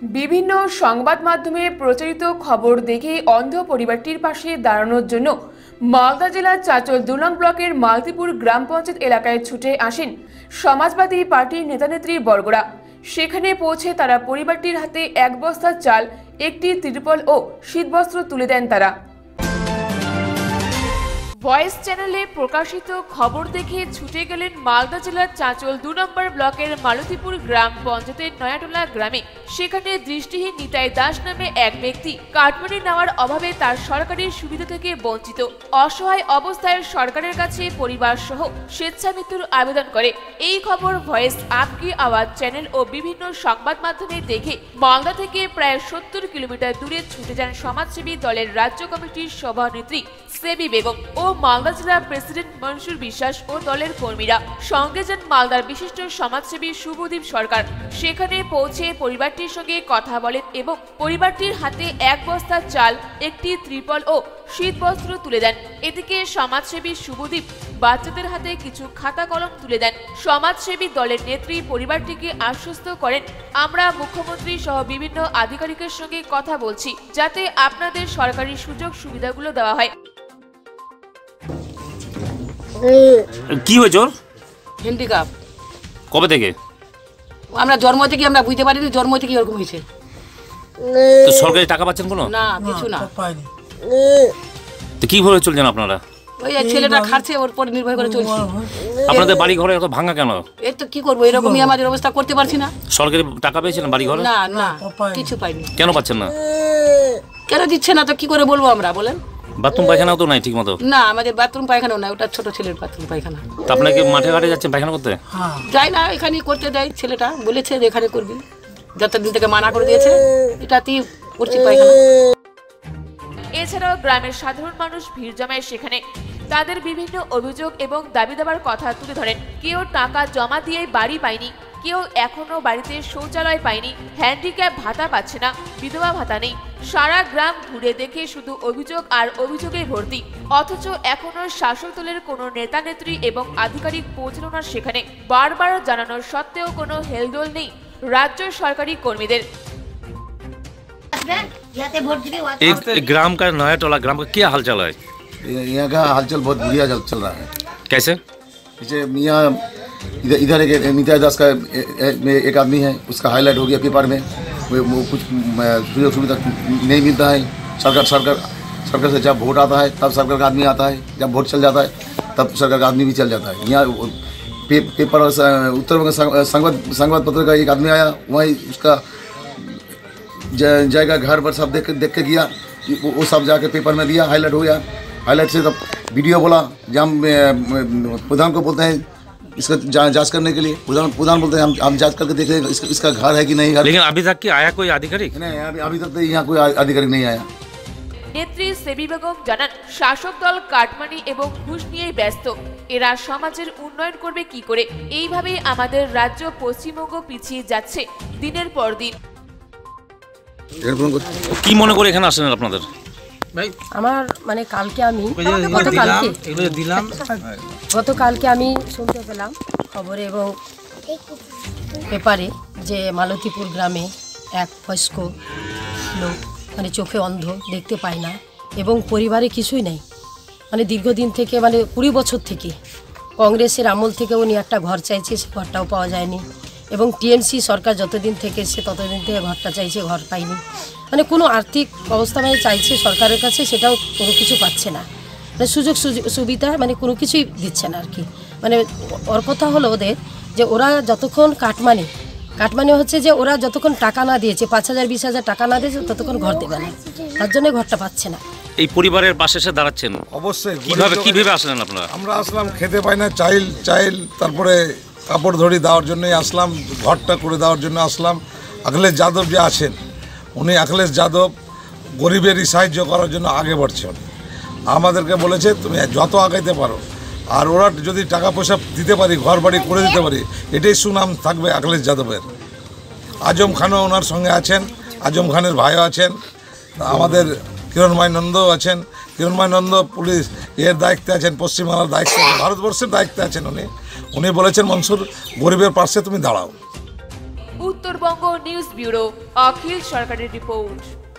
বিভিন্ন সংবাদ মাধ্যমে প্রচারিত খবর দেখে অন্ধ পরিবারটির পাশে দাঁড়ানোর জন্য মালদা জেলার চাঁচল 2 নং ব্লকের মালতীপুর গ্রাম পঞ্চায়েত এলাকায় ছুটে আসেন সমাজবাদী পার্টির নেতানেত্রী বর্গরা। সেখানে পৌঁছে তারা পরিবারটির হাতে 1 বস্তা চাল, একটি ত্রিপল ও শীতবস্ত্র তুলে দেন তারা। ভয়েস চ্যানেলে প্রকাশিত খবর দেখে ছুটে গেলেন মালদা জেলার চাঁচল 2 নম্বর ব্লকের মালতীপুর গ্রাম পঞ্চায়েতের নয়াটোলা গ্রামে। সেখানে দৃষ্টিহীন নিতাই দাস নামে এক ব্যক্তি কাটমানি নেওয়ার অভাবে তার সরকারি সুবিধা থেকে বঞ্চিত। অসহায় অবস্থায় সরকারের কাছে পরিবার সহ স্বেচ্ছা মৃত্যুর আবেদন করে। এই খবর ভয়েস আপকি আওয়াজ চ্যানেল ও বিভিন্ন সংবাদ মাধ্যমে দেখে মালদা থেকে প্রায় 70 কিলোমিটার দূরে ছুটে যান সমাজসেবী দলের রাজ্য কমিটির সভানেত্রী সেবি বেগম ও মালদা জেলা প্রেসিডেন্ট মনসুর বিশ্বাস ও দলের কর্মীরা। সঙ্গে যান মালদার বিশিষ্ট সমাজসেবী শুভদীপ সরকার। সেখানে পৌঁছে পরিবারটির সঙ্গে কথা বলেন এবং পরিবারটির হাতে 1 বস্তা চাল, একটি ত্রিপল ও শীতবস্ত্র তুলে দেন। এদিকে সমাজসেবী শুভদীপ বাচ্চাদের হাতে কিছু খাতা কলম তুলে দেন। সমাজসেবী দলের নেত্রী পরিবারটিকে আশ্বস্ত করেন, আমরা মুখ্যমন্ত্রী সহ বিভিন্ন আধিকারিকের সঙ্গে কথা বলছি যাতে আপনাদের সরকারি সুযোগ সুবিধাগুলো দেওয়া হয়। কি হয়েছে ওর? হ্যান্ডিক্যাপ। কবে থেকে? আমরা জন্ম থেকে আমরা বুঝতে পারিনি, জন্ম থেকে এরকম হয়েছে। তো সরকারি টাকা পাচ্ছেন কোনো? না, কিছু না। তো কিভাবে চলছেন আপনারা? ওই ছেলেটা খাচ্ছে, ওর পর নির্ভর করে চলছি। আপনাদের বাড়ি ঘরে এত ভাঙা কেন? এর তো কি করবো, এরকমই আমাদের অবস্থা, করতে পারছি না। সরকারি টাকা পেয়েছিলেন বাড়ি ঘরে? না না, কিছু পাইনি। কেন পাচ্ছেন না? কেন দিচ্ছে না তো কি করে বলবো আমরা, বলেন? বাথরুম পায়খানাও তো নাই ঠিক মতো? না, আমাদের বাথরুম পায়খানাও নাই, ওটা ছোট ছেলের বাথরুম পায়খানা। তো আপনাকে মাঠে ঘাটে যাচ্ছেন পায়খানা করতে? যাই না, এখানেই করতে দেয় ছেলেটা, বলেছে যে এখানে করবি, যতদিন থেকে মানা করে দিয়েছে এটাতেই করছি পায়খানা। এছাড়াও গ্রামের সাধারণ মানুষ ভিড় জমায় সেখানে। তাদের বিভিন্ন অভিযোগ এবং দাবি দেওয়ার কথা তুলে ধরেন। কেউ টাকা জমা দিয়ে বাড়ি পায়নি, কেউ এখনো বাড়িতে শৌচালয় পায়নি, হ্যান্ডিক্যাপ ভাতা পাচ্ছে না, বিধবা ভাতা নেই। সারা গ্রাম ঘুরে দেখে শুধু অভিযোগ আর অভিযোগে ভর্তি। অথচ এখনো শাসক দলের কোনো নেতা নেত্রী এবং আধিকারিক পৌঁছানো না সেখানে। বারবার জানানোর সত্ত্বেও কোনো হেলদোল নেই রাজ্য সরকারি কর্মীদের। ग्राम का नया टोला ग्राम का क्या हालचाल है? यहाँ का हालचाल बहुत बढ़िया चल रहा है। कैसे? पीछे मियाँ इधर एक निताई दास का एक आदमी है, उसका हाईलाइट हो गया पेपर में। वो कुछ सुविधा सुविधा नहीं मिलता है। सरकार से जब वोट आता है तब सरकार का आदमी आता है, जब वोट चल जाता है तब सरकार का आदमी भी चल जाता है। यहाँ पेपर और उत्तर बंग संवाद पत्र का एक आदमी आया, वहीं उसका जाएगा घर पर सब देख के गया, वो सब जाके पेपर में दिया, हाईलाइट हो गया। हाईलाइट से तब वीडियो बोला, जब प्रधान को बोलते हैं इसका जांच करने के लिए, प्रधान बोलते हैं हम जांच करके देख रहे हैं इसका घर है कि नहीं घर। लेकिन अभी तक आया कोई अधिकारी? नहीं, अभी तक तो यहाँ कोई अधिकारी नहीं आया। নেত্রী সেবি বেগম জানান, শাসক দল কাটমানি এবং ঘুষ নিয়েই ব্যস্ত। এরা সমাজের উন্নয়ন করবে কি করে? এইভাবেই আমাদের রাজ্য পশ্চিমবঙ্গ পিছিয়ে যাচ্ছে দিনের পর দিন। কি মনে করে এখানে আসেন আপনাদের? আমার মানে গতকালকে আমি শুনতে পেলাম খবরে এবং পেপারে যে মালতীপুর গ্রামে এক বয়স্ক লোক মানে চোখে অন্ধ, দেখতে পায় না এবং পরিবারে কিছুই নেই। মানে দীর্ঘদিন থেকে মানে 20 বছর থেকে কংগ্রেসের আমল থেকে উনি একটা ঘর চাইছে, সে ঘরটাও পাওয়া যায়নি। এবং টিএমসি সরকার যতদিন থেকে এসে ততদিন থেকে ঘরটা চাইছে, ঘর পায়নি। মানে কোনো আর্থিক অবস্থা মানে চাইছে সরকারের কাছে, সেটাও কোনো কিছু পাচ্ছে না। মানে সুযোগ সুবিধা মানে কোনো কিছুই দিচ্ছে না আর কি। মানে ওর কথা হলো ওদের যে ওরা যতক্ষণ কাটমানি হচ্ছে যে ওরা যতক্ষণ টাকা না দিয়েছে, 5,000 20,000 টাকা না দিয়েছে ততক্ষণ ঘর দেবে না, তার জন্য ঘরটা পাচ্ছে না। এই পরিবারের পাশে এসে দাঁড়াচ্ছেন? অবশ্যই। কিভাবে আসলেন আপনারা? আমরা আসলাম, খেতে পাই না, চাইল তারপরে কাপড় ধরি দেওয়ার জন্যই আসলাম, ঘরটা করে দেওয়ার জন্য আসলাম। অখিলেশ যাদব যে আছেন, উনি অখিলেশ যাদব গরিবেরই সাহায্য করার জন্য আগে বাড়ছেন। আমাদেরকে বলেছে তুমি যত আগাইতে পারো, আর ওরা যদি টাকা পয়সা দিতে পারি, ঘর বাড়ি করে দিতে পারি, এটাই সুনাম থাকবে অখিলেশ যাদবের। আজম খানও ওনার সঙ্গে আছেন, আজম খানের ভাইও আছেন, আমাদের কিরণময় নন্দও আছেন। কিরণময় নন্দ পুলিশ এর দায়িত্বে আছেন, পশ্চিমবাংলার দায়িত্বে, ভারতবর্ষের দায়িত্বে আছেন। উনি বলেছেন মনসুর গরিবের পাশে তুমি দাঁড়াও। উত্তরবঙ্গ নিউজ ব্যুরো, অখিল সরকারের রিপোর্ট।